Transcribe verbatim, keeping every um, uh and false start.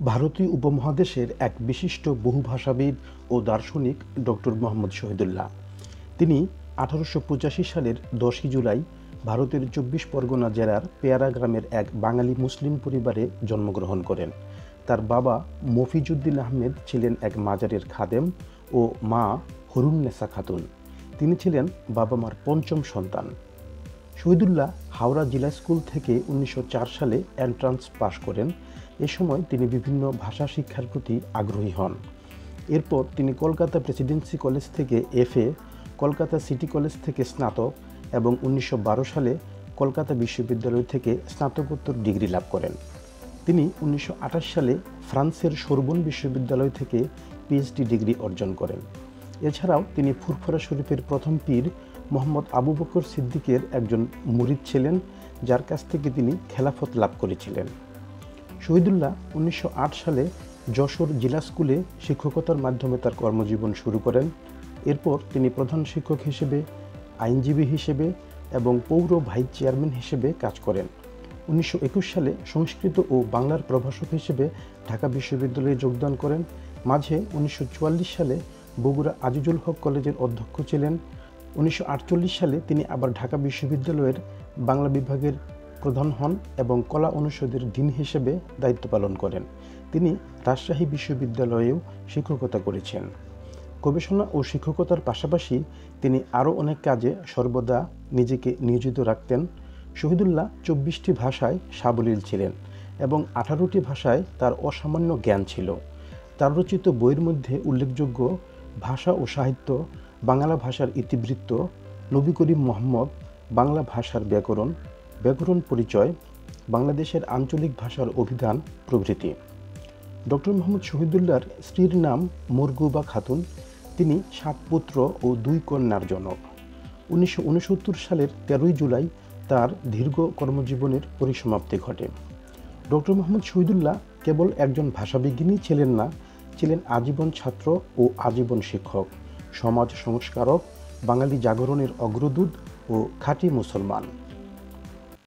ভারতীয় উপমহাদেশের এক বিশিষ্ট বহুভাষাবিদ ও দার্শনিক ডক্টর মোহাম্মদ শহীদুল্লাহ। তিনি আঠারোশো পঁচাশি সালের দশই জুলাই ভারতের চব্বিশ পরগনা জেলার পেয়ারা গ্রামের এক বাঙালি মুসলিম পরিবারে জন্মগ্রহণ করেন। তার বাবা মফিজউদ্দিন আহমেদ ছিলেন এক মাজারের খাদেম ও মা হরুন্নেসা খাতুন। তিনি ছিলেন বাবা মার পঞ্চম সন্তান। শহীদুল্লাহ হাওড়া জিলা স্কুল থেকে উনিশশো চার সালে এন্ট্রান্স পাশ করেন। এ সময় তিনি বিভিন্ন ভাষা শিক্ষার প্রতি আগ্রহী হন। এরপর তিনি কলকাতা প্রেসিডেন্সি কলেজ থেকে এফএ, কলকাতা সিটি কলেজ থেকে স্নাতক এবং উনিশশো বারো সালে কলকাতা বিশ্ববিদ্যালয় থেকে স্নাতকোত্তর ডিগ্রি লাভ করেন। তিনি উনিশশো আঠাশ সালে ফ্রান্সের সোরবন বিশ্ববিদ্যালয় থেকে পিএইচডি ডিগ্রি অর্জন করেন। এছাড়াও তিনি ফুরফুরা শরীফের প্রথম পীর মোহাম্মদ আবু বকর সিদ্দিকের একজন মুরিদ ছিলেন, যার কাছ থেকে তিনি খেলাফত লাভ করেছিলেন। শহীদুল্লাহ উনিশশো আট সালে যশোর জিলা স্কুলে শিক্ষকতার মাধ্যমে তার কর্মজীবন শুরু করেন। এরপর তিনি প্রধান শিক্ষক হিসেবে, আইনজীবী হিসেবে এবং পৌর ভাইস চেয়ারম্যান হিসেবে কাজ করেন। উনিশশো একুশ সালে সংস্কৃত ও বাংলার প্রভাষক হিসেবে ঢাকা বিশ্ববিদ্যালয়ে যোগদান করেন। মাঝে উনিশশো চুয়াল্লিশ সালে বগুড়া আজিজুল হক কলেজের অধ্যক্ষ ছিলেন। উনিশশো আটচল্লিশ সালে তিনি আবার ঢাকা বিশ্ববিদ্যালয়ের বাংলা বিভাগের প্রধান হন এবং কলা অনুষদের ডিন হিসেবে দায়িত্ব পালন করেন। তিনি রাজশাহী বিশ্ববিদ্যালয়েও শিক্ষকতা করেছেন। গবেষণা ও শিক্ষকতার পাশাপাশি তিনি আরও অনেক কাজে সর্বদা নিজেকে নিয়োজিত রাখতেন। শহীদুল্লাহ চব্বিশটি ভাষায় সাবলীল ছিলেন এবং আঠারোটি ভাষায় তার অসামান্য জ্ঞান ছিল। তার রচিত বইয়ের মধ্যে উল্লেখযোগ্য ভাষা ও সাহিত্য, বাংলা ভাষার ইতিবৃত্ত, নবী করিম মোহাম্মদ, বাংলা ভাষার ব্যাকরণ, ব্যাকরণ পরিচয়, বাংলাদেশের আঞ্চলিক ভাষার অভিধান প্রভৃতি। ডক্টর মোহাম্মদ শহীদুল্লাহর স্ত্রীর নাম মরগুবা খাতুন। তিনি সাত পুত্র ও দুই কন্যার জনক। উনিশশো উনসত্তর সালের তেরোই জুলাই তার দীর্ঘ কর্মজীবনের পরিসমাপ্তি ঘটে। ডক্টর মোহাম্মদ শহীদুল্লাহ কেবল একজন ভাষাবিজ্ঞানী ছিলেন না, ছিলেন আজীবন ছাত্র ও আজীবন শিক্ষক, সমাজ সংস্কারক, বাঙালি জাগরণের অগ্রদূত ও খাঁটি মুসলমান।